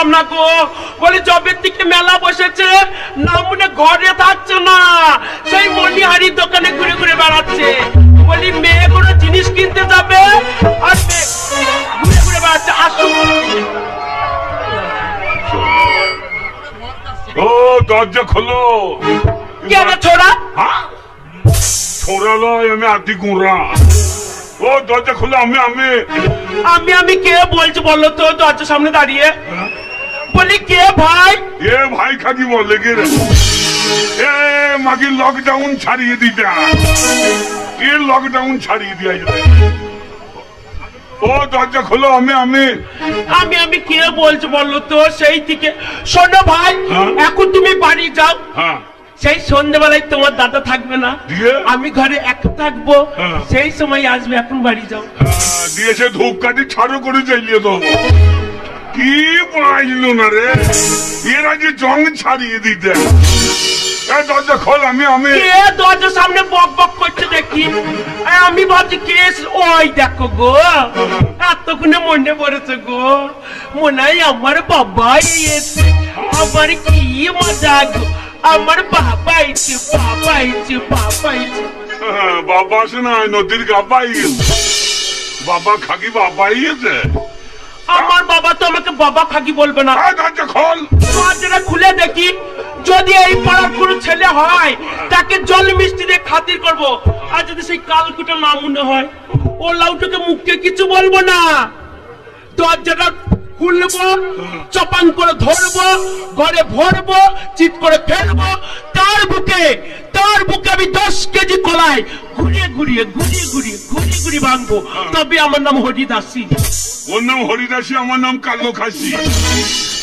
না গো। বলি জবের থেকে মেলা বসেছে না মনে ঘরে থাকছে না, সেই মনিহারির দোকানে ঘুরে ঘুরে বেড়াচ্ছে। বলি মেয়ে কোনো জিনিস কিনতে যাবে আর ঘুরে ঘুরে বেড়াচ্ছে। আসুন। ও দরজা খোলো। কেন ছোড়া? ছোড়া নয়, আমি আদি গুঁড়া। ও দরজা খোলো। আমি কে বলছি বলো তো দরজার সামনে দাঁড়িয়ে? বলি কে ভাই? এ ভাই খাকি বলে কে রে? এ মাকে লকডাউন ছাড়িয়ে দিতা, এ লকডাউন ছাড়িয়ে দিয়া। ও দরজা খোলো। আমি কে বলছি বলো তো? সেই থেকে শোনো ভাই, এখন তুমি বাড়ি যাও। সেই সন্ধ্যেবেলায় তোমার দাদা থাকবে না, আমি ঘরে একা থাকবো, সেই সময় আসবে। এখন বাড়ি যাও। দিয়েছে ধূপকাঠি ছাড়ো করে চাইলিয়ে দেবো। কি পাইলো না রে, এরা যে জং ছাড়িয়ে দিতে। দরজা খোল। কে দরজার সামনে বক বক করছে দেখি? আমি ভাবছি কে? ওই দেখো গো, এতক্ষণে মনে পড়েছে গো, মনে হয় আমার বাবাই এসে। আমার কি মজা গো, আমার বাবা আইছে, বাবা আইছে, বাবা আইছে। বাবা আসে না, নদীর গাবাই বাবা খাকি বাবাই এসে। আমার বাবা তো আমাকে বাবা খাকি বলবে না। দরজা খোল। দরজাটা খুলে দেখি, যদি এই পাড়ার কোনো ছেলে হয় তাকে জল মিষ্টি দিয়ে খাতির করবো, আর যদি সেই কালকুটা না মনে হয় ও লাউটাকে মুখকে কিছু বলবো না। দরজাটা খুলবো, চপাং করে ধরবো, ঘরে ভরবো, চিৎ করে ফেলবো। তার বুকে আমি 10 কেজি কলাই ঘুরিয়ে ভাঙবো। তবে আমার নাম হরিদাসী। ওর নাম হরিদাসী, আমার নাম কালো খাসি।